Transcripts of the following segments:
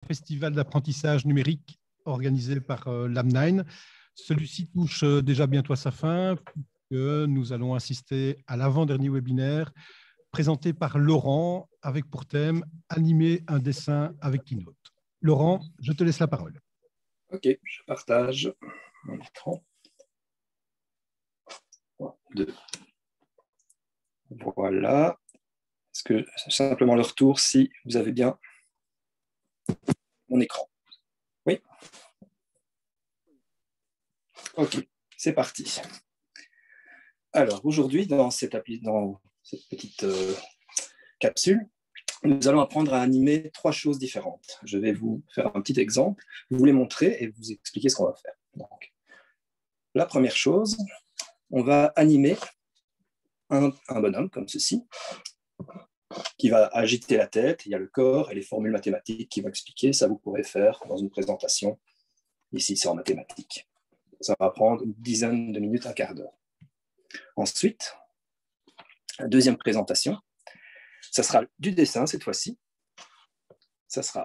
festival d'apprentissage numérique organisé par l'AM9. Celui-ci touche déjà bientôt à sa fin, puisque nous allons assister à l'avant-dernier webinaire présenté par Laurent, avec pour thème « Animer un dessin avec Keynote ». Laurent, je te laisse la parole. Ok, je partage mon écran. 1, 2. Voilà. Est-ce que simplement le retour si vous avez bien mon écran? Oui. Ok, c'est parti. Alors aujourd'hui, dans cette petite capsule, nous allons apprendre à animer 3 choses différentes. Je vais vous faire un petit exemple, vous les montrer et vous expliquer ce qu'on va faire. Donc, la première chose, on va animer un bonhomme comme ceci, qui va agiter la tête, il y a le corps et les formules mathématiques qui vont expliquer. Ça, vous pourrez faire dans une présentation. Ici, c'est en mathématiques. Ça va prendre une dizaine de minutes, un quart d'heure. Ensuite, la deuxième présentation, ça sera du dessin cette fois-ci. Ça sera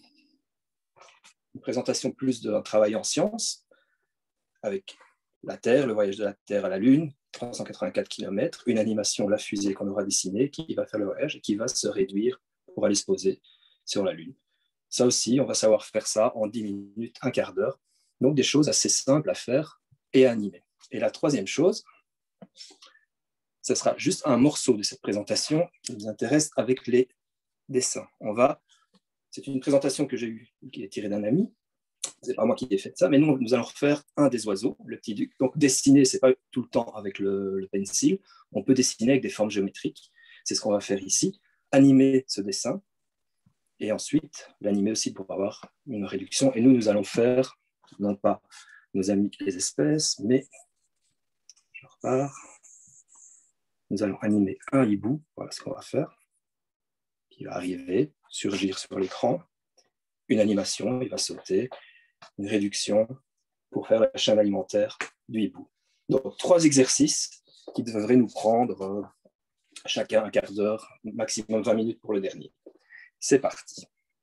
une présentation plus d'un travail en sciences, avec la Terre, le voyage de la Terre à la Lune, 384 km, une animation, la fusée qu'on aura dessinée, qui va faire le voyage et qui va se réduire pour aller se poser sur la Lune. Ça aussi, on va savoir faire ça en 10 minutes, un quart d'heure. Donc, des choses assez simples à faire et à animer. Et la troisième chose, ce sera juste un morceau de cette présentation qui nous intéresse avec les dessins. C'est une présentation que j'ai eue, qui est tirée d'un ami. Ce n'est pas moi qui ai fait ça, mais nous allons refaire un des oiseaux, le petit duc. Donc, dessiner, ce n'est pas tout le temps avec le pencil. On peut dessiner avec des formes géométriques. C'est ce qu'on va faire ici. Animer ce dessin et ensuite l'animer aussi pour avoir une réduction. Et nous allons faire, non pas nos amis les espèces, mais je repars. Nous allons animer un hibou. Voilà ce qu'on va faire. Qui va arriver, surgir sur l'écran. Une animation, il va sauter. Une réduction pour faire la chaîne alimentaire du hibou. Donc, 3 exercices qui devraient nous prendre chacun un quart d'heure, maximum 20 minutes pour le dernier. C'est parti.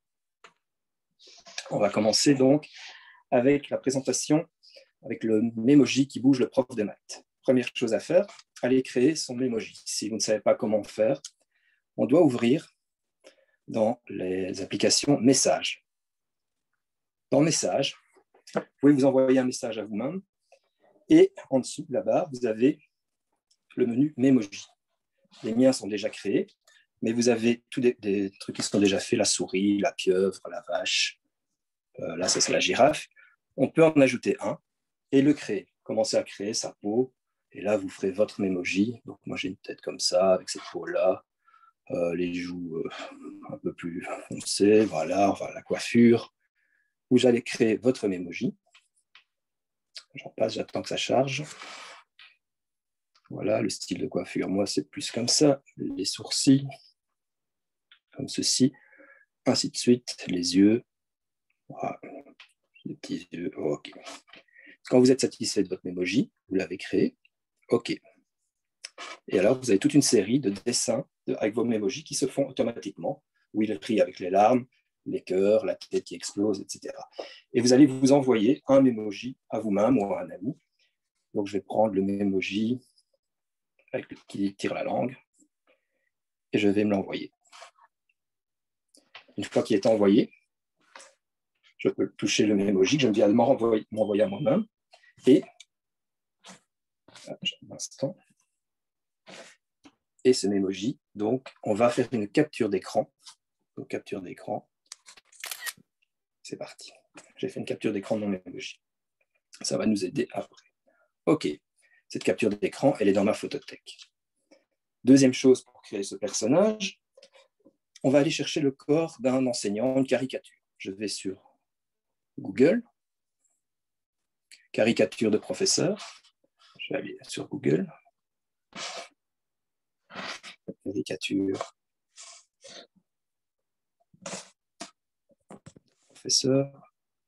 On va commencer donc avec la présentation avec le Memoji qui bouge le prof de maths. Première chose à faire, allez créer son Memoji. Si vous ne savez pas comment faire, on doit ouvrir dans les applications Messages. Dans Messages, vous pouvez vous envoyer un message à vous-même et en dessous, là-bas, vous avez le menu Memoji. Les miens sont déjà créés, mais vous avez tous des trucs qui sont déjà faits, la souris, la pieuvre, la vache, là, ça c'est la girafe. On peut en ajouter un et le créer. Commencez à créer sa peau, et là, vous ferez votre Memoji. Donc, moi, j'ai une tête comme ça, avec cette peau-là, les joues un peu plus foncées, voilà, enfin, la coiffure. Vous allez créer votre Memoji. J'en passe, j'attends que ça charge. Voilà, le style de coiffure, moi, c'est plus comme ça. Les sourcils, comme ceci, ainsi de suite. Les yeux, voilà. Les petits yeux, OK. Quand vous êtes satisfait de votre Memoji, vous l'avez créé, OK. Et alors, vous avez toute une série de dessins avec vos Memoji qui se font automatiquement, où il est pris avec les larmes, les cœurs, la tête qui explose, etc. Et vous allez vous envoyer un Memoji à vous-même ou à un ami. Donc, je vais prendre le Memoji qui tire la langue et je vais me l'envoyer. Une fois qu'il est envoyé, je peux toucher le Memoji que je viens de m'envoyer à moi-même et un instant. Et ce Memoji, donc, on va faire une capture d'écran. Donc, capture d'écran. C'est parti. J'ai fait une capture d'écran de mon Memoji. Ça va nous aider après. OK. Cette capture d'écran, elle est dans ma photothèque. Deuxième chose pour créer ce personnage, on va aller chercher le corps d'un enseignant, une caricature. Je vais sur Google, caricature de professeur. Je vais aller sur Google. Caricature professeur.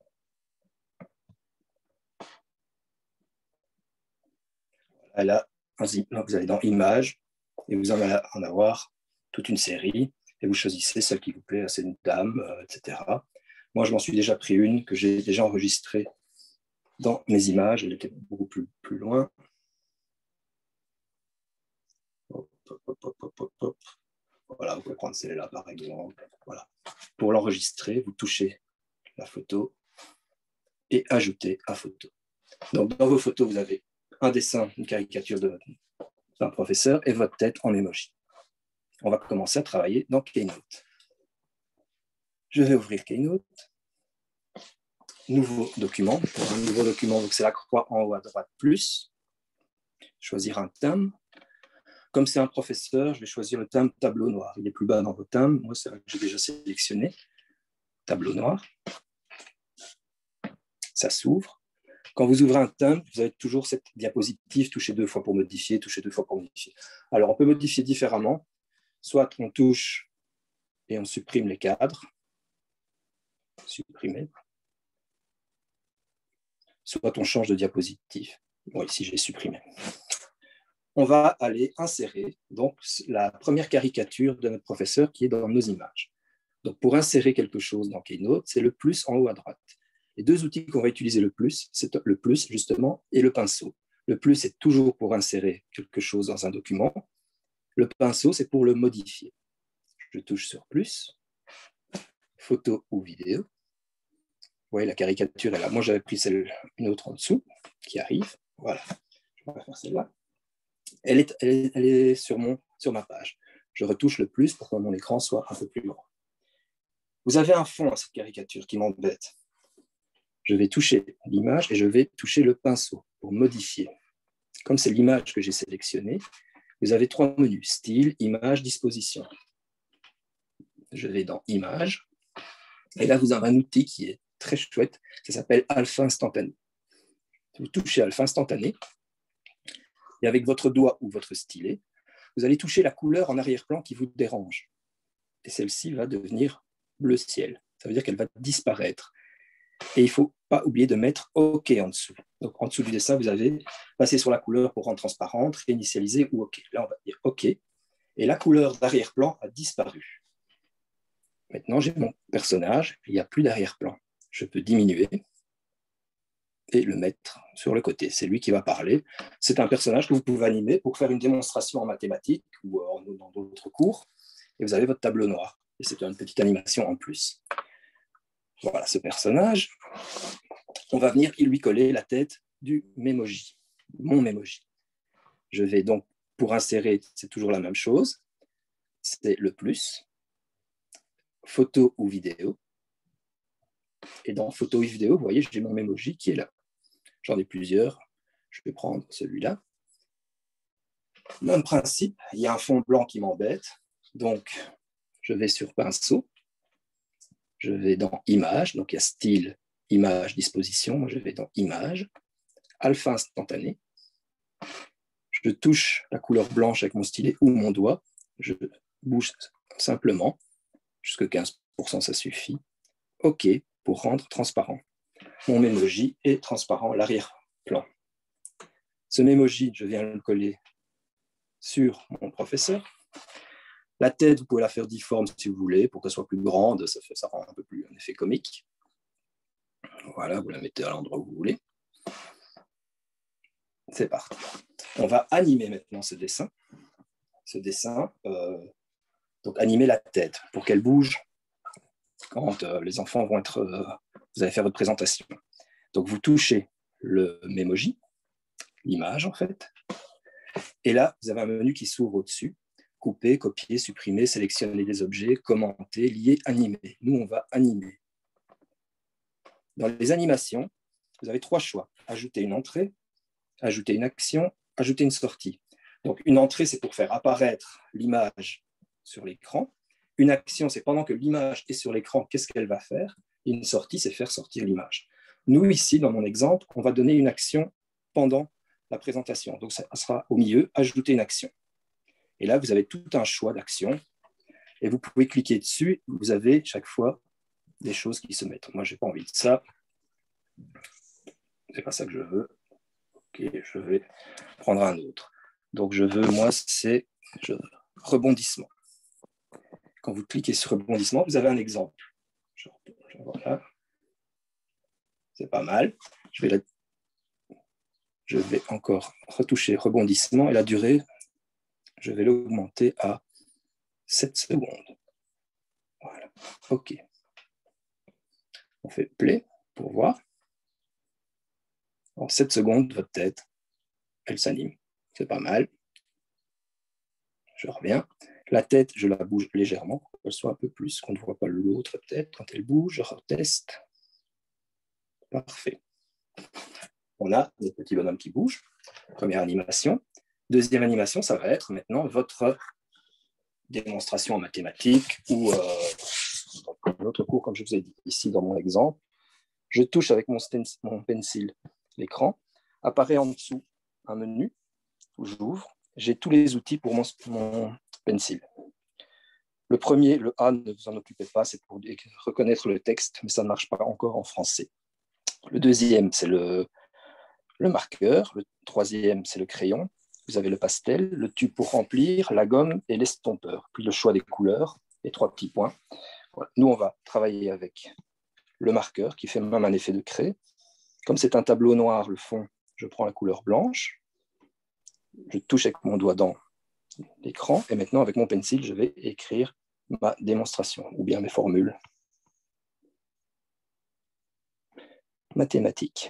Là, vous allez dans Images et vous allez en avoir toute une série et vous choisissez celle qui vous plaît, c'est une dame, etc. Moi, je m'en suis déjà pris une que j'ai déjà enregistrée dans mes images. Elle était beaucoup plus loin. Hop, hop, hop, hop, hop, hop. Voilà, vous pouvez prendre celle-là par exemple. Voilà. Pour l'enregistrer, vous touchez la photo et ajoutez à photo. Donc, dans vos photos, vous avez un dessin, une caricature d'un professeur et votre tête en emoji. On va commencer à travailler dans Keynote. Je vais ouvrir Keynote. Nouveau document. Pour un nouveau document, c'est la croix en haut à droite, plus. Choisir un thème. Comme c'est un professeur, je vais choisir le thème tableau noir. Il est plus bas dans vos thèmes. Moi, c'est vrai que j'ai déjà sélectionné. Tableau noir. Ça s'ouvre. Quand vous ouvrez un thème, vous avez toujours cette diapositive, toucher 2 fois pour modifier, toucher 2 fois pour modifier. Alors, on peut modifier différemment. Soit on touche et on supprime les cadres. Supprimer. Soit on change de diapositive. Bon, ici, j'ai supprimé. On va aller insérer donc, la première caricature de notre professeur qui est dans nos images. Donc, pour insérer quelque chose dans Keynote, c'est le plus en haut à droite. Les 2 outils qu'on va utiliser le plus, c'est le plus, justement, et le pinceau. Le plus, c'est toujours pour insérer quelque chose dans un document. Le pinceau, c'est pour le modifier. Je touche sur plus, photo ou vidéo. Vous voyez, la caricature est là. Moi, j'avais pris une autre en dessous qui arrive. Voilà, je vais faire celle-là. Elle est sur ma page. Je retouche le plus pour que mon écran soit un peu plus grand. Vous avez un fond à cette caricature qui m'embête. Je vais toucher l'image et je vais toucher le pinceau pour modifier. Comme c'est l'image que j'ai sélectionnée, vous avez 3 menus, style, image, disposition. Je vais dans image. Et là, vous avez un outil qui est très chouette. Ça s'appelle Alpha Instantané. Vous touchez Alpha Instantané. Et avec votre doigt ou votre stylet, vous allez toucher la couleur en arrière-plan qui vous dérange. Et celle-ci va devenir bleu ciel. Ça veut dire qu'elle va disparaître. Et il ne faut pas oublier de mettre OK en dessous. Donc, en dessous du dessin, vous avez passé sur la couleur pour rendre transparente, réinitialiser ou OK. Là, on va dire OK. Et la couleur d'arrière-plan a disparu. Maintenant, j'ai mon personnage. Il n'y a plus d'arrière-plan. Je peux diminuer et le mettre sur le côté. C'est lui qui va parler. C'est un personnage que vous pouvez animer pour faire une démonstration en mathématiques ou dans d'autres cours. Et vous avez votre tableau noir. Et c'est une petite animation en plus. Voilà ce personnage. On va venir lui coller la tête du Memoji, mon Memoji. Je vais donc, pour insérer, c'est toujours la même chose. C'est le plus, photo ou vidéo. Et dans photo ou vidéo, vous voyez, j'ai mon Memoji qui est là. J'en ai plusieurs. Je vais prendre celui-là. Même principe, il y a un fond blanc qui m'embête. Donc, je vais sur pinceau. Je vais dans image. Donc, il y a style, image, disposition. Moi, je vais dans image. Alpha instantané. Je touche la couleur blanche avec mon stylet ou mon doigt. Je bouge simplement. Jusque 15%, ça suffit. OK pour rendre transparent. Mon Memoji est transparent, l'arrière-plan. Ce Memoji, je viens le coller sur mon professeur. La tête, vous pouvez la faire difforme si vous voulez, pour qu'elle soit plus grande, ça rend un peu plus un effet comique. Voilà, vous la mettez à l'endroit où vous voulez. C'est parti. On va animer maintenant ce dessin. Donc animer la tête pour qu'elle bouge quand les enfants vont être... vous allez faire votre présentation. Donc vous touchez le Memoji, l'image en fait, et là, vous avez un menu qui s'ouvre au-dessus. Couper, copier, supprimer, sélectionner des objets, commenter, lier, animer. Nous, on va animer. Dans les animations, vous avez 3 choix. Ajouter une entrée, ajouter une action, ajouter une sortie. Donc, une entrée, c'est pour faire apparaître l'image sur l'écran. Une action, c'est pendant que l'image est sur l'écran, qu'est-ce qu'elle va faire? Et une sortie, c'est faire sortir l'image. Nous, ici, dans mon exemple, on va donner une action pendant la présentation. Donc, ça sera au milieu, ajouter une action. Et là, vous avez tout un choix d'actions. Et vous pouvez cliquer dessus. Vous avez chaque fois des choses qui se mettent. Moi, je n'ai pas envie de ça. Ce n'est pas ça que je veux. OK, je vais prendre un autre. Donc, je veux, moi, c'est rebondissement. Quand vous cliquez sur rebondissement, vous avez un exemple. Voilà. C'est pas mal. Je vais encore retoucher rebondissement et la durée, je vais l'augmenter à 7 secondes. Voilà. OK. On fait play pour voir. En 7 secondes, votre tête, elle s'anime. C'est pas mal. Je reviens. La tête, je la bouge légèrement pour qu'elle soit un peu plus, qu'on ne voit pas l'autre tête quand elle bouge. Je reteste. Parfait. On a des petits bonhommes qui bougent. Première animation. Deuxième animation, ça va être maintenant votre démonstration en mathématiques ou dans un autre cours, comme je vous ai dit. Ici, dans mon exemple, je touche avec mon pencil l'écran. Apparaît en dessous un menu où j'ouvre. J'ai tous les outils pour mon pencil. Le premier, le A, ne vous en occupez pas, c'est pour reconnaître le texte, mais ça ne marche pas encore en français. Le deuxième, c'est le marqueur. Le troisième, c'est le crayon. Vous avez le pastel, le tube pour remplir, la gomme et l'estompeur. Puis le choix des couleurs, les 3 petits points. Voilà. Nous, on va travailler avec le marqueur qui fait même un effet de craie. Comme c'est un tableau noir, le fond, je prends la couleur blanche. Je touche avec mon doigt dans l'écran. Et maintenant, avec mon pencil, je vais écrire ma démonstration ou bien mes formules mathématiques.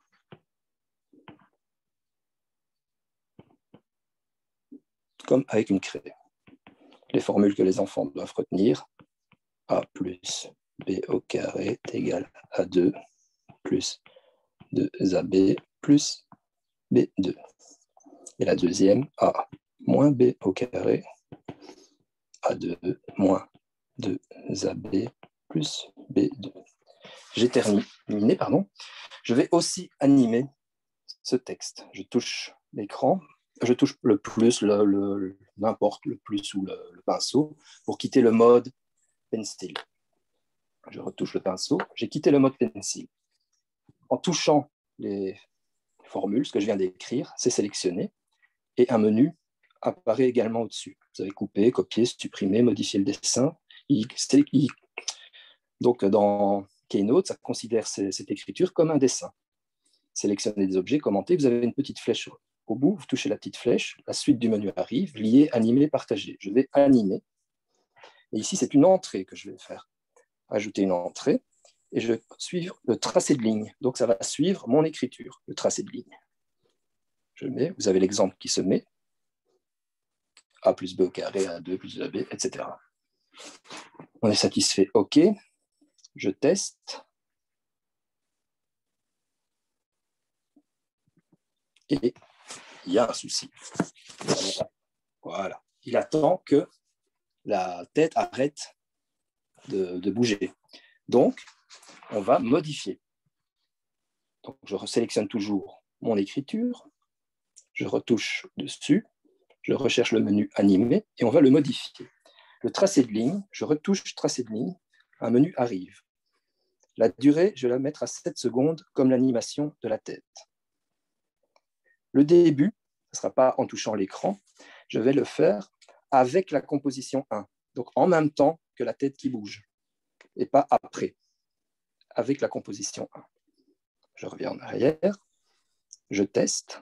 Comme avec une craie. Les formules que les enfants doivent retenir. A plus B au carré est égal à 2 plus 2AB plus B2. Et la deuxième, A moins B au carré, A2 moins 2AB plus B2. J'ai terminé, pardon. Je vais aussi animer ce texte. Je touche l'écran, je touche le plus, n'importe le plus ou le pinceau pour quitter le mode pencil. Je retouche le pinceau, j'ai quitté le mode pencil. En touchant les formules, ce que je viens d'écrire, c'est sélectionné et un menu apparaît également au-dessus. Vous avez coupé, copié, supprimé, modifié le dessin. Donc, dans Keynote, ça considère cette écriture comme un dessin. Sélectionnez des objets, commentez, vous avez une petite flèche au bout, vous touchez la petite flèche, la suite du menu arrive, lier, animer, partager. Je vais animer. Et ici, c'est une entrée que je vais faire. Ajouter une entrée, et je vais suivre le tracé de ligne. Donc, ça va suivre mon écriture, le tracé de ligne. Je mets, vous avez l'exemple qui se met, A plus B au carré, A2 plus AB, etc. On est satisfait, OK. Je teste. Et il y a un souci. Voilà. Il attend que la tête arrête de bouger. Donc, on va modifier. Donc, je sélectionne toujours mon écriture, je retouche dessus, je recherche le menu animé et on va le modifier. Le tracé de ligne, je retouche tracé de ligne, un menu arrive. La durée, je vais la mettre à 7 secondes comme l'animation de la tête. Le début, ce ne sera pas en touchant l'écran, je vais le faire avec la composition 1, donc en même temps que la tête qui bouge, et pas après, avec la composition 1. Je reviens en arrière, je teste,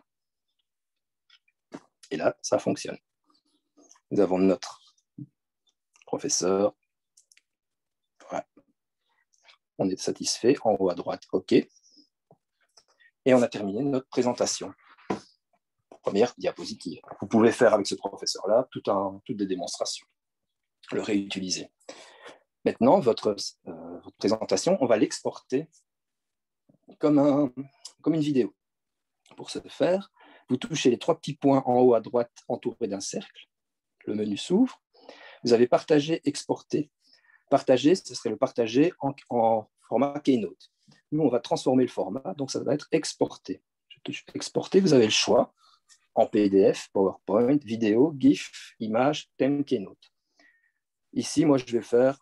et là, ça fonctionne. Nous avons notre professeur. Voilà. On est satisfait, en haut à droite, OK. Et on a terminé notre présentation. Première diapositive. Vous pouvez faire avec ce professeur-là toutes des démonstrations, le réutiliser. Maintenant, votre présentation, on va l'exporter comme une vidéo. Pour ce faire, vous touchez les 3 petits points en haut à droite entourés d'un cercle. Le menu s'ouvre. Vous avez partagé, exporter. Partager, ce serait le partager en format Keynote. Nous, on va transformer le format, donc ça va être exporté. Je touche exporter, vous avez le choix en PDF, PowerPoint, vidéo, GIF, image, thème Keynote. Ici, moi, je vais faire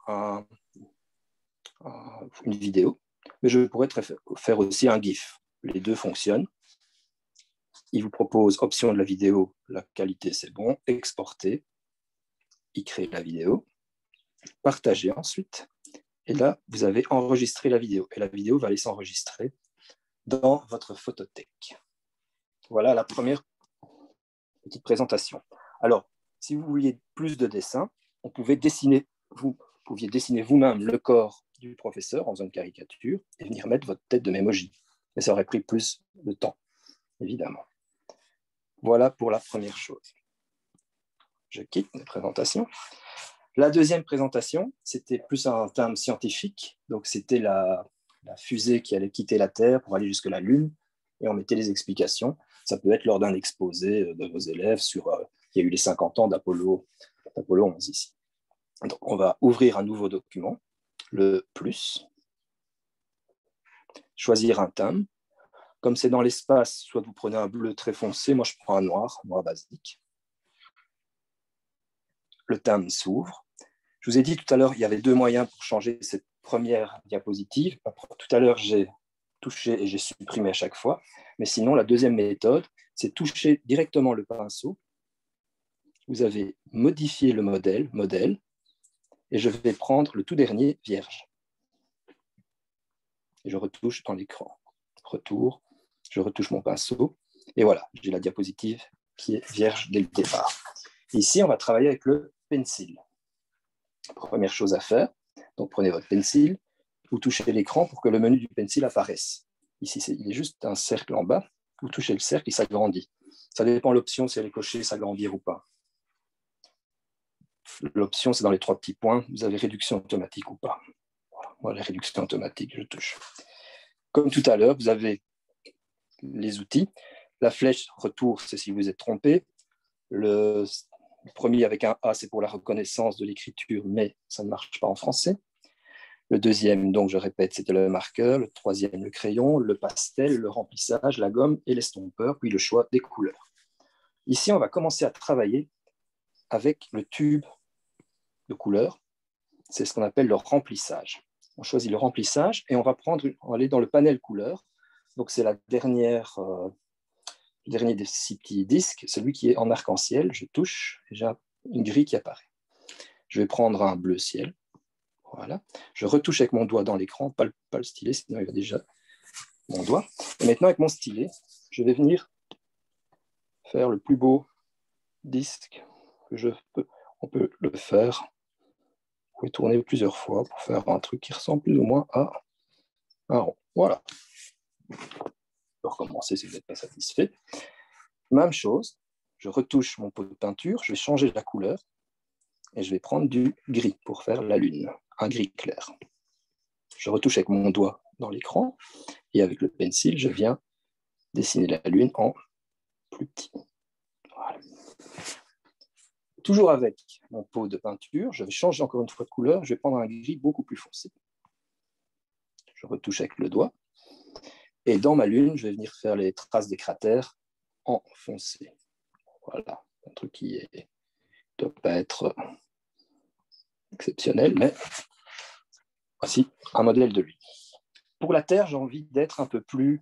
une vidéo, mais je pourrais faire aussi un GIF. Les deux fonctionnent. Il vous propose option de la vidéo, la qualité c'est bon, exporter, il crée la vidéo, partager ensuite, Et là, vous avez enregistré la vidéo. Et la vidéo va aller s'enregistrer dans votre photothèque. Voilà la première petite présentation. Alors, si vous vouliez plus de dessins, vous pouviez dessiner vous-même le corps du professeur en faisant une caricature et venir mettre votre tête de Memoji. Mais ça aurait pris plus de temps, évidemment. Voilà pour la première chose. Je quitte la présentation. La deuxième présentation, c'était plus un terme scientifique. Donc, c'était la fusée qui allait quitter la Terre pour aller jusque la Lune. Et on mettait les explications. Ça peut être lors d'un exposé de vos élèves sur... il y a eu les 50 ans d'Apollo 11 ici. Donc, on va ouvrir un nouveau document, le plus, choisir un thème. Comme c'est dans l'espace, soit vous prenez un bleu très foncé, moi je prends un noir basique. Le thème s'ouvre. Je vous ai dit tout à l'heure, il y avait deux moyens pour changer cette première diapositive. Tout à l'heure, j'ai touché et j'ai supprimé à chaque fois. Mais sinon, la deuxième méthode, c'est toucher directement le pinceau. Vous avez modifié le modèle, et je vais prendre le tout dernier, vierge. Et je retouche dans l'écran. Retour, je retouche mon pinceau, et voilà, j'ai la diapositive qui est vierge dès le départ. Ici, on va travailler avec le pencil. Première chose à faire, donc prenez votre pencil, vous touchez l'écran pour que le menu du pencil apparaisse. Ici, il est juste un cercle en bas, vous touchez le cercle et ça grandit. Ça dépend de l'option, si elle est cochée, s'agrandir ou pas. L'option, c'est dans les 3 petits points, vous avez réduction automatique ou pas. Voilà. Moi, la réduction automatique, je touche. Comme tout à l'heure, vous avez les outils. La flèche retour, c'est si vous êtes trompé. Le premier avec un A, c'est pour la reconnaissance de l'écriture, mais ça ne marche pas en français. Le deuxième, donc je répète, c'était le marqueur. Le troisième, le crayon, le pastel, le remplissage, la gomme et l'estompeur, puis le choix des couleurs. Ici, on va commencer à travailler avec le tube de couleurs. C'est ce qu'on appelle le remplissage. On choisit le remplissage et on va aller dans le panel couleurs. Donc, c'est le dernier des 6 petits disques, celui qui est en arc-en-ciel. Je touche et j'ai une grille qui apparaît. Je vais prendre un bleu ciel. Voilà. Je retouche avec mon doigt dans l'écran, pas le stylet, sinon il va déjà mon doigt. Et maintenant, avec mon stylet, je vais venir faire le plus beau disque que je peux. On peut le faire. Vous pouvez tourner plusieurs fois pour faire un truc qui ressemble plus ou moins à un rond. Voilà. On peut recommencer si vous n'êtes pas satisfait. Même chose, je retouche mon pot de peinture, je vais changer la couleur et je vais prendre du gris pour faire la lune, un gris clair. Je retouche avec mon doigt dans l'écran et avec le pencil, je viens dessiner la lune en plus petit. Voilà. Toujours avec mon pot de peinture, je vais changer encore une fois de couleur, je vais prendre un gris beaucoup plus foncé. Je retouche avec le doigt. Et dans ma lune, je vais venir faire les traces des cratères en foncé. Voilà, un truc qui ne doit pas être exceptionnel, mais voici un modèle de lui. Pour la Terre, j'ai envie d'être un peu plus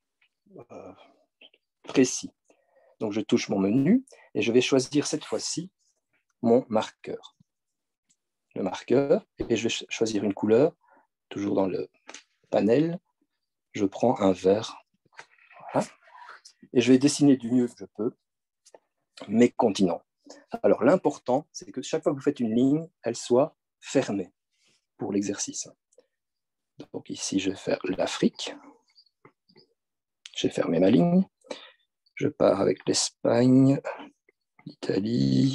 précis. Donc, je touche mon menu et je vais choisir cette fois-ci mon marqueur. Le marqueur, et je vais choisir une couleur, toujours dans le panel. Je prends un vert. Voilà. Et je vais dessiner du mieux que je peux mes continents. Alors, l'important, c'est que chaque fois que vous faites une ligne, elle soit fermée pour l'exercice. Donc ici, je vais faire l'Afrique. J'ai fermé ma ligne. Je pars avec l'Espagne, l'Italie,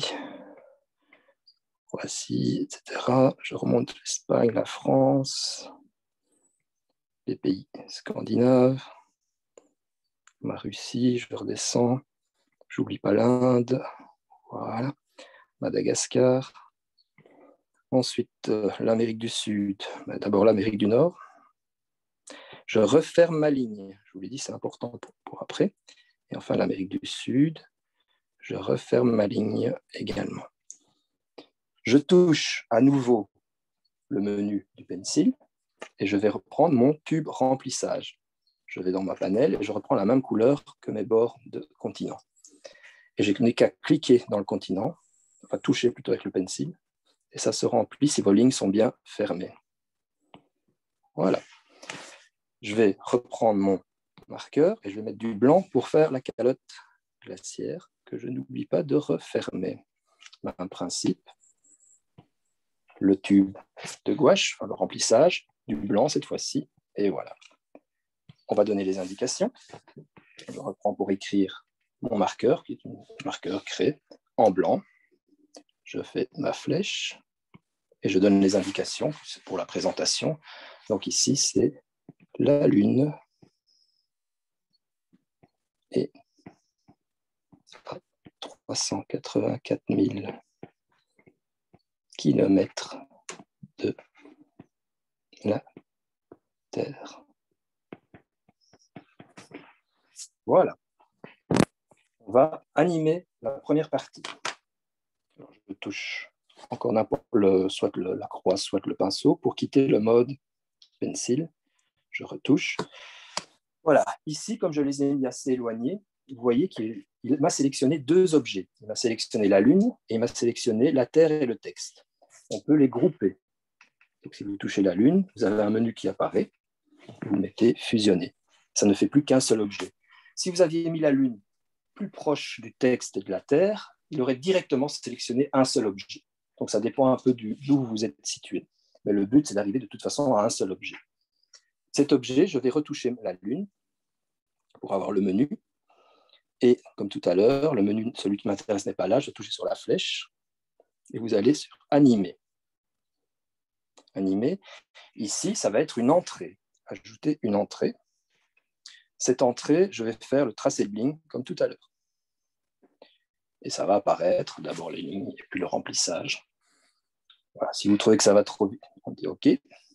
voici, etc. Je remonte l'Espagne, la France, les pays scandinaves, ma Russie, je redescends. J'oublie pas l'Inde, voilà, Madagascar. Ensuite, l'Amérique du Sud, d'abord l'Amérique du Nord. Je referme ma ligne. Je vous l'ai dit, c'est important pour après. Et enfin, l'Amérique du Sud, je referme ma ligne également. Je touche à nouveau le menu du pencil et je vais reprendre mon tube remplissage. Je vais dans ma panel et je reprends la même couleur que mes bords de continent. Et je n'ai qu'à cliquer dans le continent, enfin toucher plutôt avec le pencil, et ça se remplit si vos lignes sont bien fermées. Voilà. Je vais reprendre mon marqueur et je vais mettre du blanc pour faire la calotte glaciaire que je n'oublie pas de refermer. Même principe. Le tube de gouache, enfin, le remplissage, du blanc cette fois-ci, et voilà. On va donner les indications. Je reprends pour écrire mon marqueur, qui est un marqueur créé en blanc. Je fais ma flèche et je donne les indications pour la présentation. Donc ici, c'est la Lune et 384 000 kilomètres de la Terre. Voilà. On va animer la première partie. Alors, je touche encore n'importe soit la croix, soit le pinceau pour quitter le mode pencil. Je retouche. Voilà. Ici, comme je les ai mis assez éloignés, vous voyez qu'il m'a sélectionné deux objets. Il m'a sélectionné la Lune et il m'a sélectionné la Terre et le texte. On peut les grouper. Donc, si vous touchez la Lune, vous avez un menu qui apparaît. Vous mettez fusionner. Ça ne fait plus qu'un seul objet. Si vous aviez mis la Lune plus proche du texte et de la Terre, il aurait directement sélectionné un seul objet. Donc, ça dépend un peu d'où vous êtes situé. Mais le but, c'est d'arriver de toute façon à un seul objet. Cet objet, je vais retoucher la Lune pour avoir le menu. Et comme tout à l'heure, le menu, celui qui m'intéresse n'est pas là, je vais toucher sur la flèche et vous allez sur Animer. Animer. Ici, ça va être une entrée. Ajouter une entrée. Cette entrée, je vais faire le tracé de ligne comme tout à l'heure. Et ça va apparaître d'abord les lignes et puis le remplissage. Voilà. Si vous trouvez que ça va trop vite, on dit OK.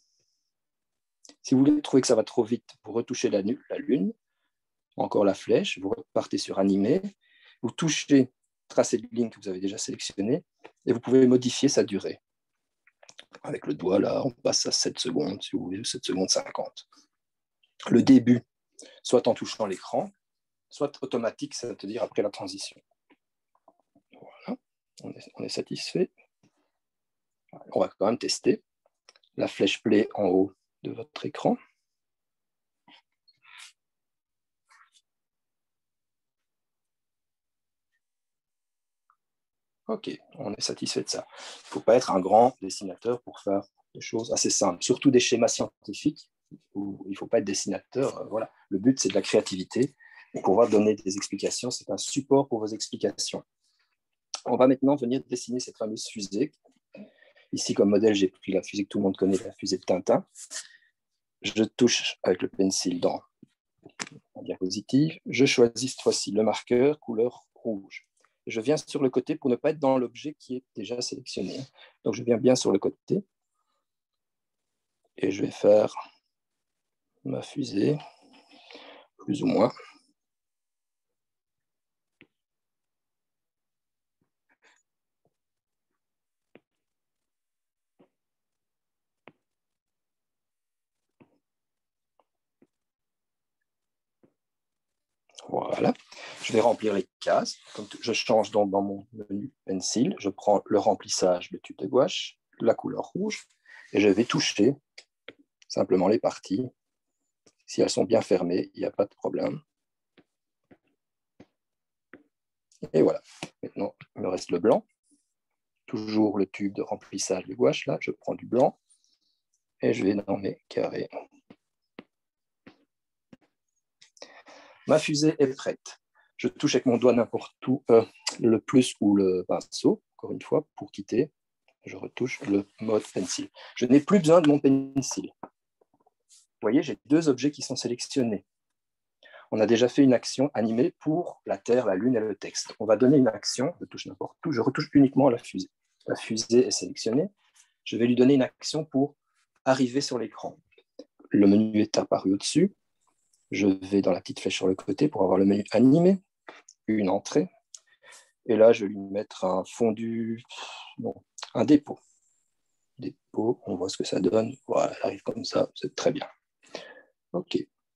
Si vous voulez trouver que ça va trop vite, vous retouchez la Lune, encore la flèche, vous repartez sur Animer, vous touchez tracé de ligne que vous avez déjà sélectionné et vous pouvez modifier sa durée. Avec le doigt, là, on passe à 7 secondes, si vous voulez, 7 secondes 50. Le début, soit en touchant l'écran, soit automatique, c'est-à-dire après la transition. Voilà, on est satisfait. On va quand même tester. La flèche play en haut de votre écran. OK, on est satisfait de ça. Il ne faut pas être un grand dessinateur pour faire des choses assez simples, surtout des schémas scientifiques où il ne faut pas être dessinateur. Voilà. Le but, c'est de la créativité. Et pouvoir donner des explications, c'est un support pour vos explications. On va maintenant venir dessiner cette fameuse fusée. Ici, comme modèle, j'ai pris la fusée que tout le monde connaît, la fusée de Tintin. Je touche avec le pencil dans la diapositive. Je choisis cette fois-ci le marqueur couleur rouge. Je viens sur le côté pour ne pas être dans l'objet qui est déjà sélectionné. Donc, je viens bien sur le côté et je vais faire ma fusée, plus ou moins. Voilà. Je vais remplir les cases. Je change donc dans mon menu Pencil. Je prends le remplissage, le tube de gouache, la couleur rouge, et je vais toucher simplement les parties. Si elles sont bien fermées, il n'y a pas de problème. Et voilà. Maintenant, il me reste le blanc. Toujours le tube de remplissage de gouache. Là, je prends du blanc et je vais dans mes carrés. Ma fusée est prête. Je touche avec mon doigt n'importe où le plus ou le pinceau, encore une fois, pour quitter. Je retouche le mode pencil. Je n'ai plus besoin de mon pencil. Vous voyez, j'ai deux objets qui sont sélectionnés. On a déjà fait une action animée pour la Terre, la Lune et le texte. On va donner une action, je touche n'importe où, je retouche uniquement la fusée. La fusée est sélectionnée. Je vais lui donner une action pour arriver sur l'écran. Le menu est apparu au-dessus. Je vais dans la petite flèche sur le côté pour avoir le menu animé, une entrée. Et là, je vais lui mettre un fondu, bon, un dépôt. Dépôt, on voit ce que ça donne. Voilà, elle arrive comme ça, c'est très bien. OK.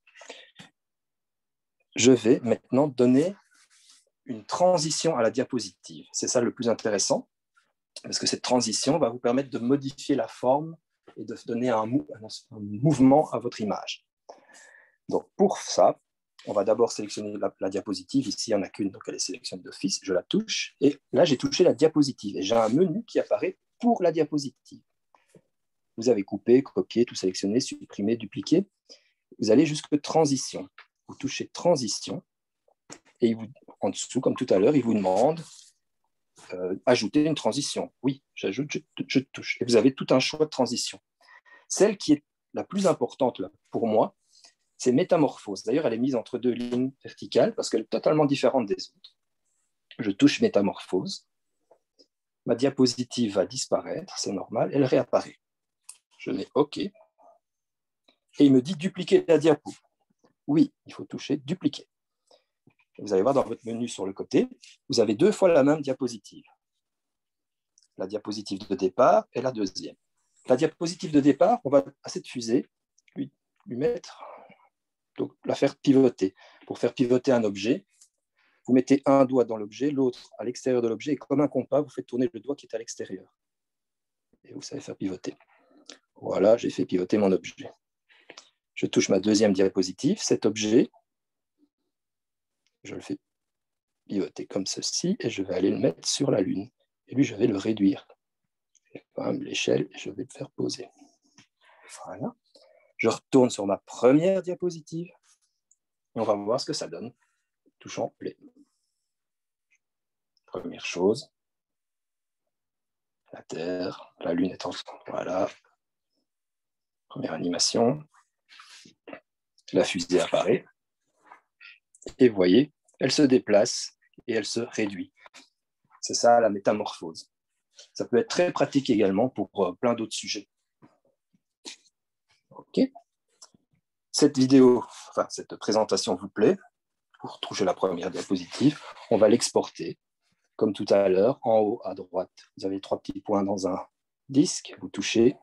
Je vais maintenant donner une transition à la diapositive. C'est ça le plus intéressant, parce que cette transition va vous permettre de modifier la forme et de donner un mouvement à votre image. Donc, pour ça, on va d'abord sélectionner la diapositive. Ici, il n'y en a qu'une, donc elle est sélectionnée d'office. Je la touche. Et là, j'ai touché la diapositive. Et j'ai un menu qui apparaît pour la diapositive. Vous avez coupé, copié, tout sélectionné, supprimé, dupliqué. Vous allez jusque transition. Vous touchez transition. Et en dessous, comme tout à l'heure, il vous demande ajouter une transition. Oui, j'ajoute, je touche. Et vous avez tout un choix de transition. Celle qui est la plus importante là, pour moi, c'est métamorphose. D'ailleurs, elle est mise entre deux lignes verticales parce qu'elle est totalement différente des autres. Je touche métamorphose. Ma diapositive va disparaître, c'est normal, elle réapparaît. Je mets OK. Et il me dit dupliquer la diapo. Oui, il faut toucher dupliquer. Vous allez voir dans votre menu sur le côté, vous avez 2 fois la même diapositive. La diapositive de départ et la deuxième. La diapositive de départ, on va à cette fusée lui mettre, donc la faire pivoter. Pour faire pivoter un objet, vous mettez un doigt dans l'objet, l'autre à l'extérieur de l'objet, et comme un compas, vous faites tourner le doigt qui est à l'extérieur. Et vous savez faire pivoter. Voilà, j'ai fait pivoter mon objet. Je touche ma deuxième diapositive, cet objet, je le fais pivoter comme ceci, et je vais aller le mettre sur la Lune. Et lui, je vais le réduire. Je vais quand même l'échelle, et je vais le faire poser. Voilà. Je retourne sur ma première diapositive, et on va voir ce que ça donne. Touchant play. Première chose, la Terre, la Lune est en centre. Voilà. Première animation. La fusée apparaît. Et vous voyez, elle se déplace et elle se réduit. C'est ça la métamorphose. Ça peut être très pratique également pour plein d'autres sujets. OK. Cette vidéo, enfin cette présentation vous plaît. Pour toucher la première diapositive, on va l'exporter. Comme tout à l'heure, en haut à droite, vous avez 3 petits points dans un disque. Vous touchez,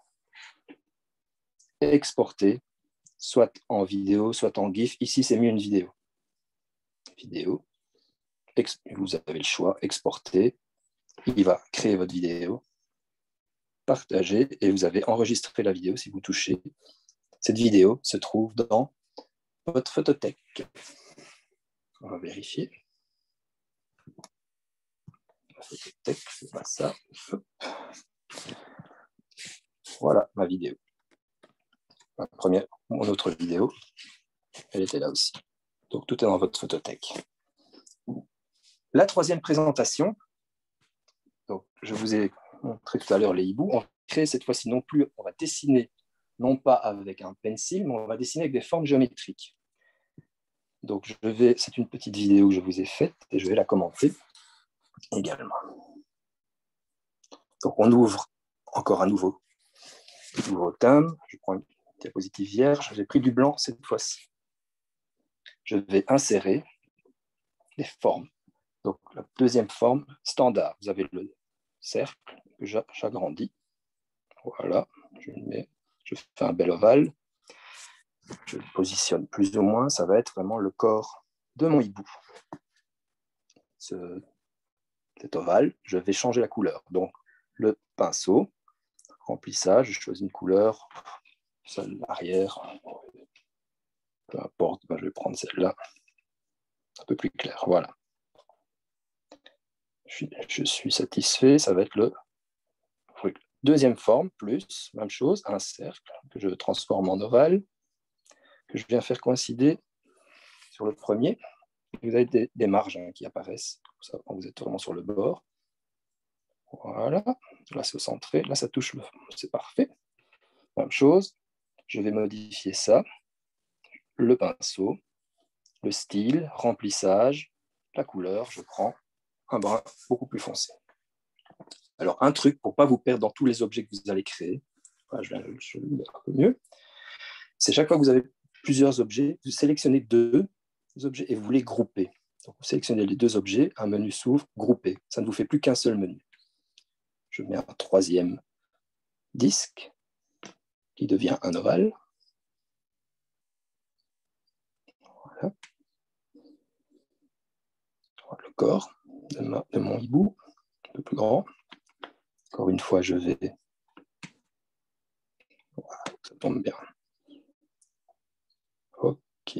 exporter, soit en vidéo, soit en GIF. Ici, c'est mieux une vidéo. Vidéo. Vous avez le choix, exporter. Il va créer votre vidéo, partager, et vous avez enregistré la vidéo si vous touchez. Cette vidéo se trouve dans votre photothèque. On va vérifier. La photothèque, c'est pas ça. Voilà ma vidéo. Mon autre vidéo, elle était là aussi. Donc tout est dans votre photothèque. La troisième présentation, donc je vous ai montré tout à l'heure les hiboux. On va créer cette fois-ci non plus, on va dessiner non pas avec un pencil, mais on va dessiner avec des formes géométriques. Donc c'est une petite vidéo que je vous ai faite et je vais la commenter également. Donc on ouvre encore un nouveau thème. Je prends une diapositive vierge. J'ai pris du blanc cette fois-ci. Je vais insérer les formes. Donc la deuxième forme, standard. Vous avez le cercle que j'agrandis. Voilà, je fais un bel ovale. Je le positionne plus ou moins. Ça va être vraiment le corps de mon hibou. Cet ovale, je vais changer la couleur. Donc le pinceau, remplissage, je choisis une couleur, celle l'arrière, peu importe, je vais prendre celle-là, un peu plus clair, voilà. Je suis satisfait, ça va être le deuxième forme, plus, même chose, un cercle que je transforme en ovale, que je viens faire coïncider sur le premier. Vous avez des marges qui apparaissent, ça, quand vous êtes vraiment sur le bord. Voilà, là c'est centré, là ça touche, c'est parfait. Même chose, je vais modifier ça, le pinceau, le style, remplissage, la couleur, je prends un brun beaucoup plus foncé. Alors, un truc pour ne pas vous perdre dans tous les objets que vous allez créer, voilà, je vais le mettre un peu mieux, c'est chaque fois que vous avez plusieurs objets, vous sélectionnez 2 objets et vous les groupez. Donc, vous sélectionnez les 2 objets, un menu s'ouvre, groupé. Ça ne vous fait plus qu'un seul menu. Je mets un troisième disque qui devient un ovale. Voilà. Le corps de mon hibou, un peu plus grand. Encore une fois, je vais tombe bien. OK.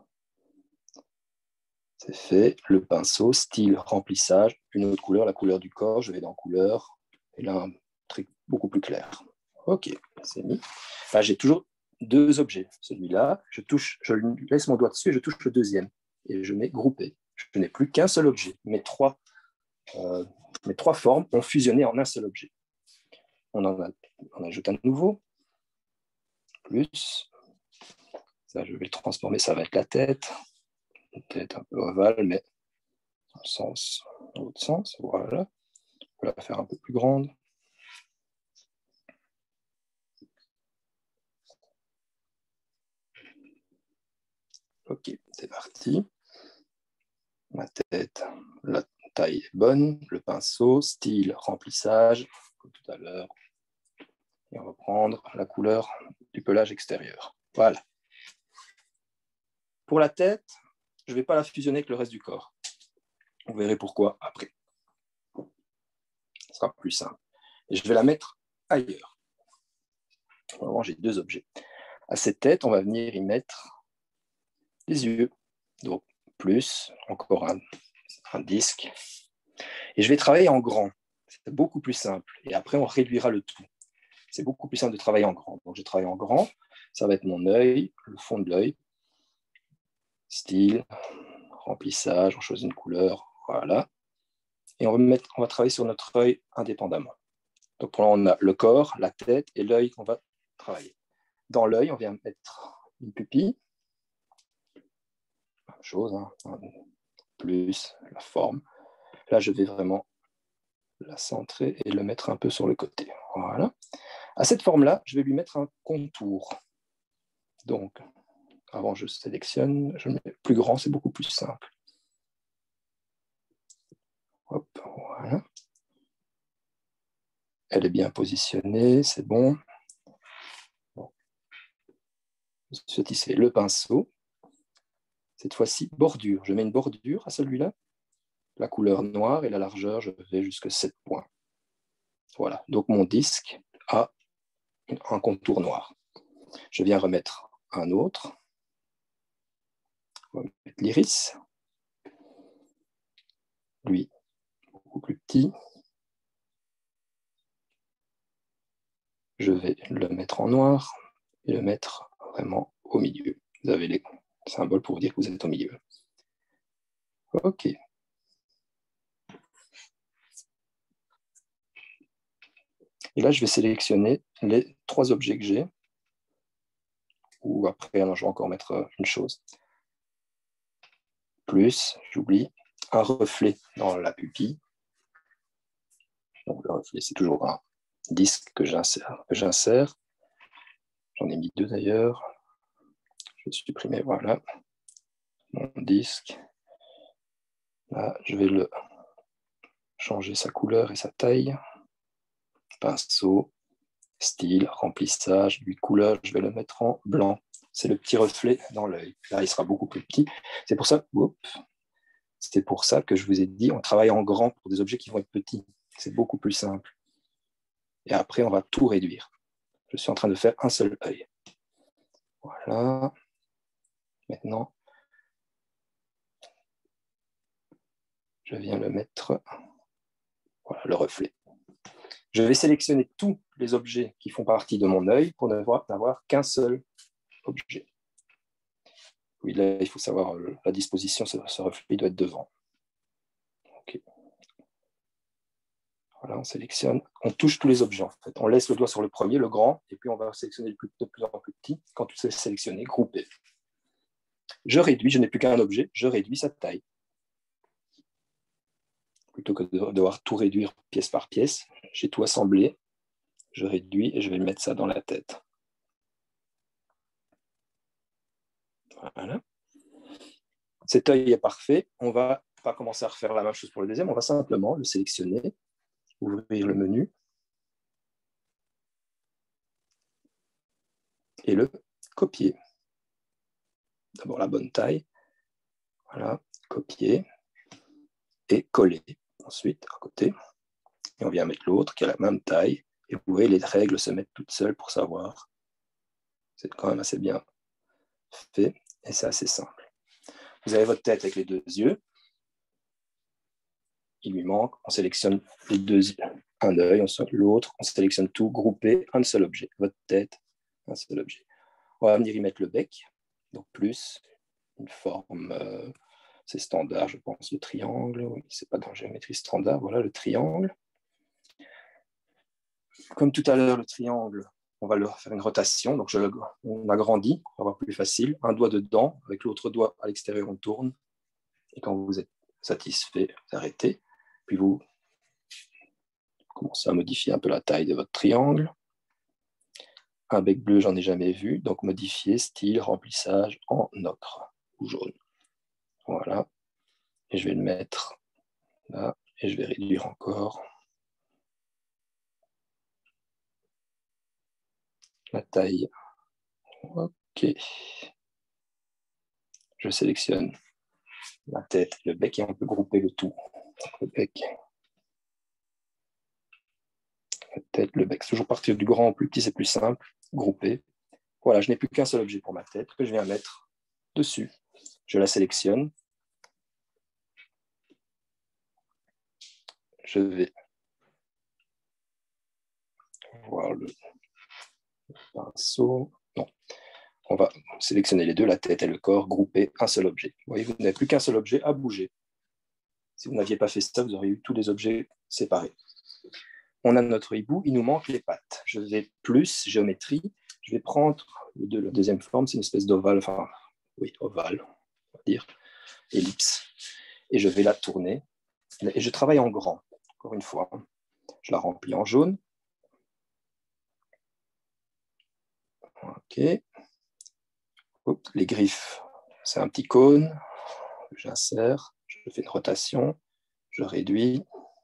C'est fait. Le pinceau, style, remplissage, une autre couleur, la couleur du corps. Je vais dans couleur. Et là, un truc beaucoup plus clair. OK, c'est mis. Là, j'ai toujours deux objets. Celui-là, je laisse mon doigt dessus et je touche le deuxième. Et je mets groupé. Je n'ai plus qu'un seul objet. Mes trois formes ont fusionné en un seul objet. On ajoute un nouveau. Plus. Ça, je vais le transformer, ça va être la tête. Une tête un peu ovale, mais dans l'autre sens. Voilà. On va la faire un peu plus grande. OK, c'est parti. Ma tête, la taille est bonne. Le pinceau, style, remplissage, comme tout à l'heure. Et on va prendre la couleur du pelage extérieur. Voilà. Pour la tête, je ne vais pas la fusionner avec le reste du corps. Vous verrez pourquoi après. Ce sera plus simple. Et je vais la mettre ailleurs. Vraiment, j'ai deux objets. À cette tête, on va venir y mettre les yeux. Donc, plus, encore un disque. Et je vais travailler en grand. C'est beaucoup plus simple. Et après, on réduira le tout. C'est beaucoup plus simple de travailler en grand. Donc, je travaille en grand. Ça va être mon œil, le fond de l'œil. Style, remplissage, on choisit une couleur. Voilà. Et on va travailler sur notre œil indépendamment. Donc, pour là, on a le corps, la tête et l'œil qu'on va travailler. Dans l'œil, on vient mettre une pupille. Même chose, hein. Plus la forme. Là, je vais vraiment la centrer et le mettre un peu sur le côté. Voilà. À cette forme-là, je vais lui mettre un contour. Donc, avant, je sélectionne, je mets plus grand, c'est beaucoup plus simple. Hop, voilà. Elle est bien positionnée, c'est bon. Satisfait. Le pinceau. Cette fois-ci, bordure. Je mets une bordure à celui-là. La couleur noire et la largeur, je vais jusqu'à 7 points. Voilà. Donc, mon disque a un contour noir. Je viens remettre un autre. On va mettre l'iris. Lui, beaucoup plus petit. Je vais le mettre en noir et le mettre vraiment au milieu. Vous avez les symboles pour vous dire que vous êtes au milieu. OK. Et là, je vais sélectionner les 3 objets que j'ai. Ou après, non, je vais encore mettre une chose. Plus, j'oublie, un reflet dans la pupille. Donc, le reflet, c'est toujours un disque que j'insère. J'en ai mis 2 d'ailleurs. Je vais supprimer, voilà, mon disque. Là, je vais le changer sa couleur et sa taille. Pinceau, style, remplissage, lui couleur, je vais le mettre en blanc. C'est le petit reflet dans l'œil. Là, il sera beaucoup plus petit. C'est pour ça que je vous ai dit, on travaille en grand pour des objets qui vont être petits. C'est beaucoup plus simple. Et après, on va tout réduire. Je suis en train de faire un seul œil. Voilà. Maintenant, je viens le mettre. Voilà, le reflet. Je vais sélectionner tous les objets qui font partie de mon œil pour n'avoir qu'un seul objet. Oui, là, il faut savoir la disposition, ce reflet doit être devant. OK. Voilà, on sélectionne, on touche tous les objets en fait. On laisse le doigt sur le premier, le grand, et puis on va sélectionner de plus en plus petit. Quand tout est sélectionné, groupé. Je réduis, je n'ai plus qu'un objet, je réduis sa taille. Plutôt que de devoir tout réduire pièce par pièce, j'ai tout assemblé, je réduis et je vais mettre ça dans la tête. Voilà. Cet œil est parfait. On ne va pas commencer à refaire la même chose pour le deuxième, on va simplement le sélectionner, ouvrir le menu et le copier. D'abord la bonne taille. Voilà, copier et coller. Ensuite, à côté. Et on vient mettre l'autre qui a la même taille. Et vous voyez, les règles se mettent toutes seules pour savoir C'est quand même assez bien fait et c'est assez simple. Vous avez votre tête avec les deux yeux. Il lui manque, on sélectionne les deux yeux, un œil, l'autre, on sélectionne tout, groupé, un seul objet. Votre tête, un seul objet. On va venir y mettre le bec, donc plus une forme, c'est standard, je pense, le triangle. Oui, c'est pas dans la géométrie standard, voilà le triangle. Comme tout à l'heure, le triangle, on va leur faire une rotation, donc on agrandit, on va voir plus facile. Un doigt dedans, avec l'autre doigt à l'extérieur, on tourne. Et quand vous êtes satisfait, vous arrêtez. Puis vous commencez à modifier un peu la taille de votre triangle. Un bec bleu, j'en ai jamais vu, donc modifier, style, remplissage en ocre ou jaune. Voilà. Et je vais le mettre là, et je vais réduire encore la taille. Ok. Je sélectionne la tête, le bec, et on peut grouper le tout. Le bec, la tête, le bec. Toujours partir du grand au plus petit, c'est plus simple. Grouper. Voilà, je n'ai plus qu'un seul objet pour ma tête que je viens mettre dessus. Je la sélectionne. Je vais voir le pinceau. Non. On va sélectionner les deux, la tête et le corps, grouper un seul objet. Vous voyez, vous n'avez plus qu'un seul objet à bouger. Si vous n'aviez pas fait ça, vous auriez eu tous les objets séparés. On a notre hibou, il nous manque les pattes. Je vais plus, géométrie, je vais prendre la deuxième forme, c'est une espèce d'ovale, enfin, oui, ovale, on va dire, ellipse, et je vais la tourner. Et je travaille en grand, encore une fois. Je la remplis en jaune. Ok. Oups, les griffes, c'est un petit cône. J'insère, je fais une rotation, je réduis.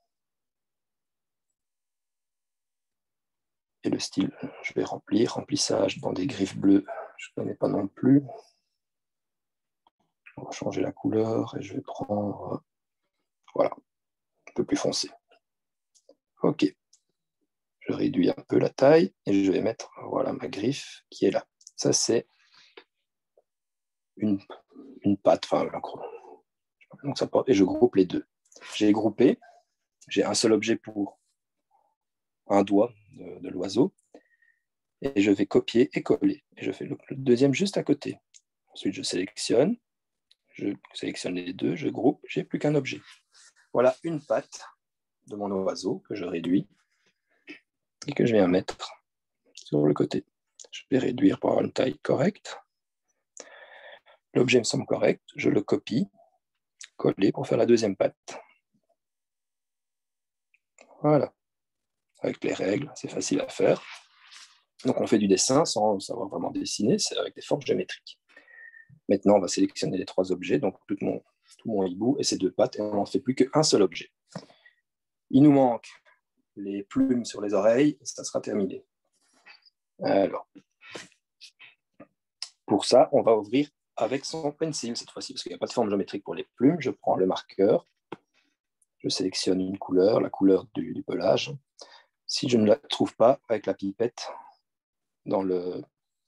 Et le style, je vais remplir, remplissage dans des griffes bleues, je ne connais pas non plus. On va changer la couleur et je vais prendre, voilà, un peu plus foncé. Ok, je réduis un peu la taille et je vais mettre, voilà, ma griffe qui est là. Ça, c'est une patte, enfin, donc ça, et je groupe les deux. J'ai groupé, j'ai un seul objet pour un doigt de l'oiseau et je vais copier et coller. Et je fais le deuxième juste à côté. Ensuite, je sélectionne les deux, je groupe, j'ai plus qu'un objet. Voilà une patte de mon oiseau que je réduis et que je viens mettre sur le côté. Je vais réduire pour avoir une taille correcte. L'objet me semble correct, je le copie, coller pour faire la deuxième patte. Voilà. Avec les règles, c'est facile à faire. Donc on fait du dessin sans savoir vraiment dessiner, c'est avec des formes géométriques. Maintenant, on va sélectionner les trois objets, donc tout mon hibou et ses deux pattes, et on n'en fait plus qu'un seul objet. Il nous manque les plumes sur les oreilles, et ça sera terminé. Alors, pour ça, on va ouvrir avec son pencil cette fois-ci, parce qu'il n'y a pas de forme géométrique pour les plumes. Je prends le marqueur, je sélectionne une couleur, la couleur du pelage. Si je ne la trouve pas, avec la pipette, dans le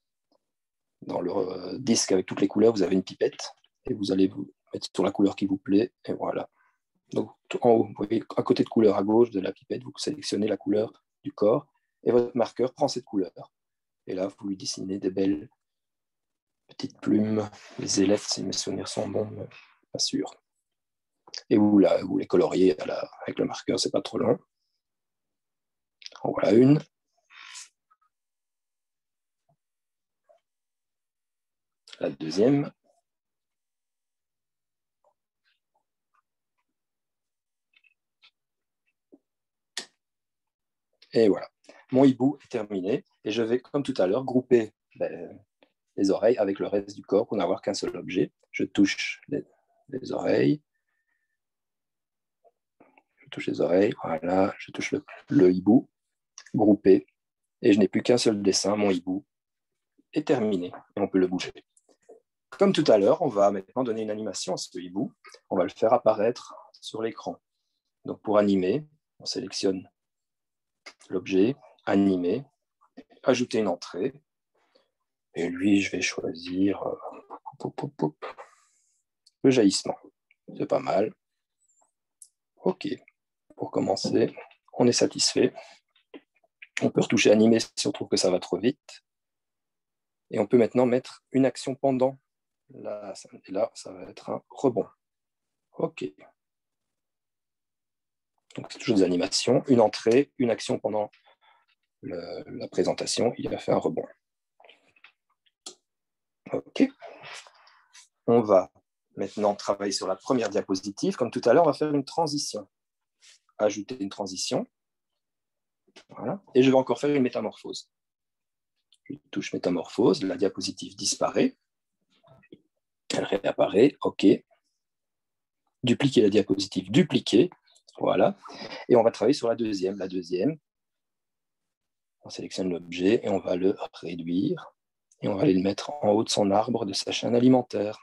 disque avec toutes les couleurs, vous avez une pipette, et vous allez vous mettre sur la couleur qui vous plaît, et voilà. Donc, en haut, vous voyez, à côté de couleur à gauche de la pipette, vous sélectionnez la couleur du corps, et votre marqueur prend cette couleur. Et là, vous lui dessinez des belles petites plumes, les ailettes, si mes souvenirs sont bons, mais pas sûr. Et vous les coloriez avec le marqueur, c'est pas trop long. En voilà une. La deuxième. Et voilà. Mon hibou est terminé. Et je vais, comme tout à l'heure, grouper les oreilles avec le reste du corps pour n'avoir qu'un seul objet. Je touche les oreilles. Je touche les oreilles. Voilà. Je touche le hibou. Groupé. Et je n'ai plus qu'un seul dessin. Mon hibou est terminé. Et on peut le bouger. Comme tout à l'heure, on va maintenant donner une animation à ce hibou. On va le faire apparaître sur l'écran. Donc pour animer, on sélectionne l'objet, animer, ajouter une entrée. Et lui, je vais choisir le jaillissement. C'est pas mal. OK. Pour commencer, on est satisfait. On peut retoucher animer si on trouve que ça va trop vite. Et on peut maintenant mettre une action pendant. Là, ça va être un rebond. OK. Donc, c'est toujours des animations. Une entrée, une action pendant la présentation. Il a fait un rebond. OK. On va maintenant travailler sur la première diapositive. Comme tout à l'heure, on va faire une transition. Ajouter une transition. Voilà. Et je vais encore faire une métamorphose. Je touche métamorphose, la diapositive disparaît. Elle réapparaît, OK. Dupliquer la diapositive, dupliquer. Voilà. Et on va travailler sur la deuxième. La deuxième, on sélectionne l'objet et on va le réduire. Et on va aller le mettre en haut de son arbre de sa chaîne alimentaire.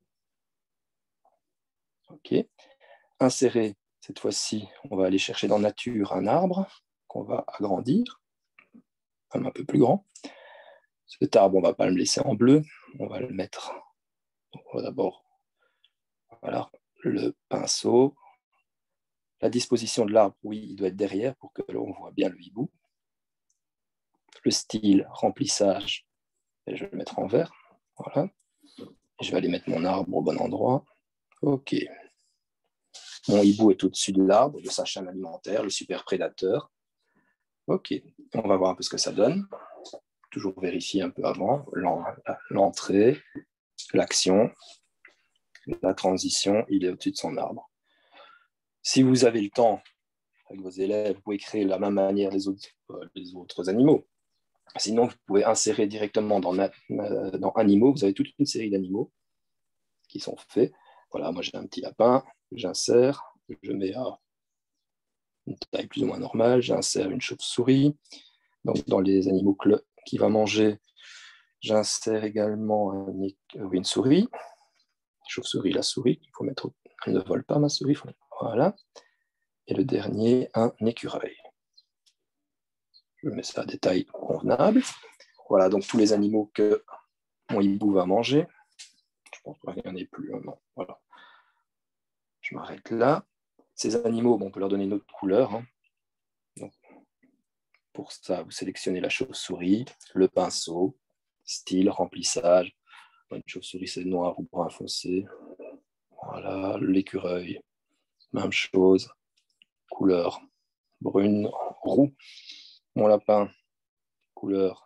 OK. Insérer, cette fois-ci, on va aller chercher dans Nature un arbre qu'on va agrandir, même un peu plus grand. Cet arbre, on ne va pas le laisser en bleu, on va le mettre. On va d'abord, voilà, le pinceau. La disposition de l'arbre, oui, il doit être derrière pour que l'on voit bien le hibou. Le style, remplissage, je vais le mettre en vert. Voilà. Je vais aller mettre mon arbre au bon endroit. OK. Mon hibou est au-dessus de l'arbre, de sa chaîne alimentaire, le super prédateur. OK. On va voir un peu ce que ça donne. Toujours vérifier un peu avant l'entrée, l'action, la transition, il est au-dessus de son arbre. Si vous avez le temps, avec vos élèves, vous pouvez créer de la même manière les autres animaux. Sinon, vous pouvez insérer directement dans animaux. Vous avez toute une série d'animaux qui sont faits. Voilà, moi j'ai un petit lapin, j'insère, je mets à une taille plus ou moins normale, j'insère une chauve-souris. Donc dans les animaux qui va manger, j'insère également une souris. Chauve-souris, la souris, il faut mettre, elle ne vole pas ma souris. Voilà. Et le dernier, un écureuil. Je mets ça à des tailles convenables. Voilà, donc tous les animaux que mon hibou va manger. Je pense qu'il n'y en ait plus. Non. Voilà. Je m'arrête là. Ces animaux, on peut leur donner une autre couleur. Hein. Donc, pour ça, vous sélectionnez la chauve-souris, le pinceau, style, remplissage. Une chauve-souris, c'est noir ou brun foncé. Voilà, l'écureuil, même chose. Couleur brune, roux. Mon lapin, couleur.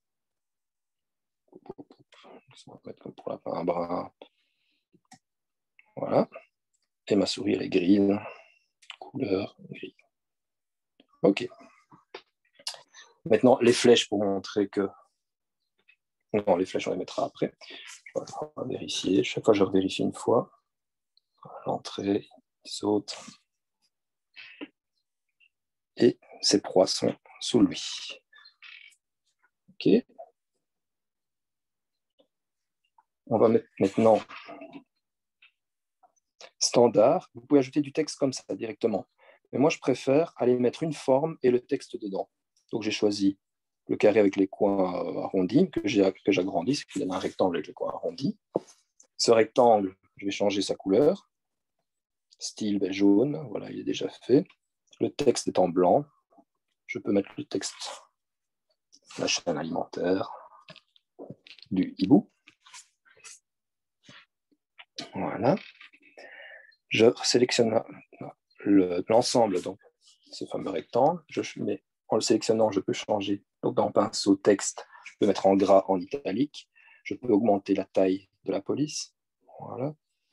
On va mettre comme pour lapin un brun. Voilà. Et ma souris, elle est grise. Couleur gris. OK. Maintenant, les flèches pour montrer que... Non, les flèches, on les mettra après. On va vérifier. Chaque fois, je revérifie une fois. L'entrée, il saute. Et ses proies sont sous lui. OK. On va mettre maintenant standard. Vous pouvez ajouter du texte comme ça directement. Mais moi, je préfère aller mettre une forme et le texte dedans. Donc, j'ai choisi le carré avec les coins arrondis, que j'agrandis, ce qui donne un rectangle avec les coins arrondis. Ce rectangle, je vais changer sa couleur. Style jaune, voilà, il est déjà fait. Le texte est en blanc. Je peux mettre le texte, la chaîne alimentaire du hibou. Voilà. Je sélectionne l'ensemble, donc ce fameux rectangle. En le sélectionnant, je peux changer. Donc dans pinceau texte, je peux mettre en gras, en italique. Je peux augmenter la taille de la police. Voilà.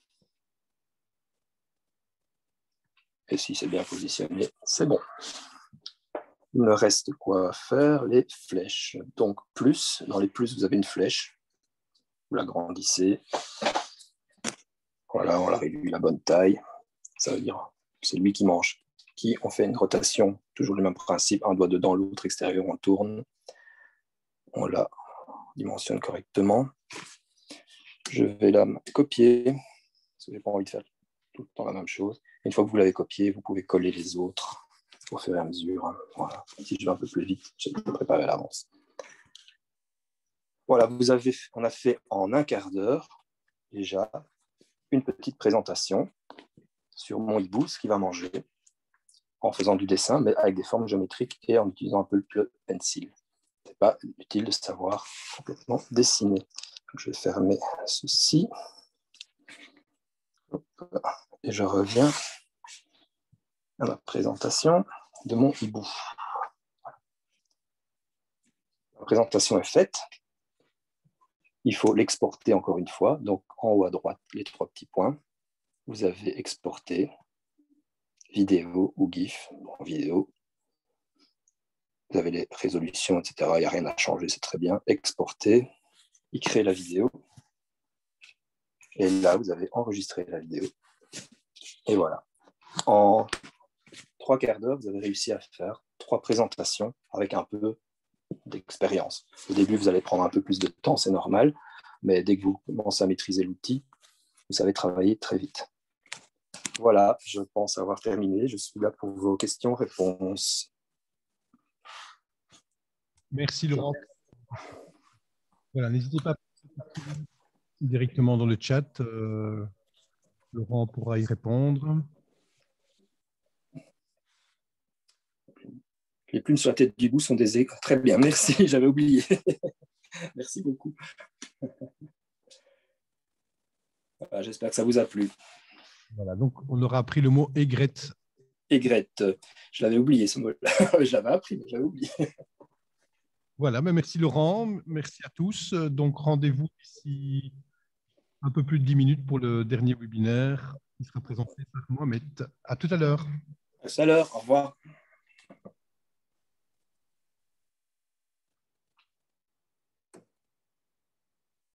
Et si c'est bien positionné, c'est bon. Il me reste quoi faire? Les flèches. Donc plus, dans les plus, vous avez une flèche. Vous l'agrandissez. Voilà, on la réduit la bonne taille. Ça veut dire c'est lui qui mange. Qui on fait une rotation, toujours le même principe, un doigt dedans, l'autre extérieur, on tourne. On la dimensionne correctement. Je vais la copier, parce que je n'ai pas envie de faire tout le temps la même chose. Une fois que vous l'avez copié, vous pouvez coller les autres au fur et à mesure. Voilà. Si je vais un peu plus vite, je vais le préparer à l'avance. Voilà, on a fait en un quart d'heure déjà une petite présentation sur mon hibou, ce qu'il va manger, en faisant du dessin, mais avec des formes géométriques et en utilisant un peu le pencil. Ce n'est pas utile de savoir complètement dessiner. Donc, je vais fermer ceci. Et je reviens à ma présentation de mon hibou. La présentation est faite. Il faut l'exporter encore une fois. Donc, en haut à droite, les 3 petits points. Vous avez exporté vidéo ou GIF. En vidéo, vous avez les résolutions, etc. Il n'y a rien à changer, c'est très bien. Exporter, il crée la vidéo. Et là, vous avez enregistré la vidéo. Et voilà. En 3 quarts d'heure, vous avez réussi à faire 3 présentations avec un peu d'expérience. Au début, vous allez prendre un peu plus de temps, c'est normal, mais dès que vous commencez à maîtriser l'outil, vous savez travailler très vite. Voilà, je pense avoir terminé. Je suis là pour vos questions-réponses. Merci Laurent. Voilà, n'hésitez pas directement dans le chat. Laurent pourra y répondre. Les plumes sur la tête du hibou sont des aigles. Très bien, merci, j'avais oublié. Merci beaucoup. Voilà, j'espère que ça vous a plu. Voilà, donc on aura appris le mot aigrette. Aigrette, je l'avais oublié ce mot-là. Je l'avais appris, mais j'avais oublié. Voilà, mais merci Laurent, merci à tous. Donc rendez-vous ici un peu plus de 10 minutes pour le dernier webinaire qui sera présenté par Mohamed. À tout à l'heure. À tout à l'heure, au revoir.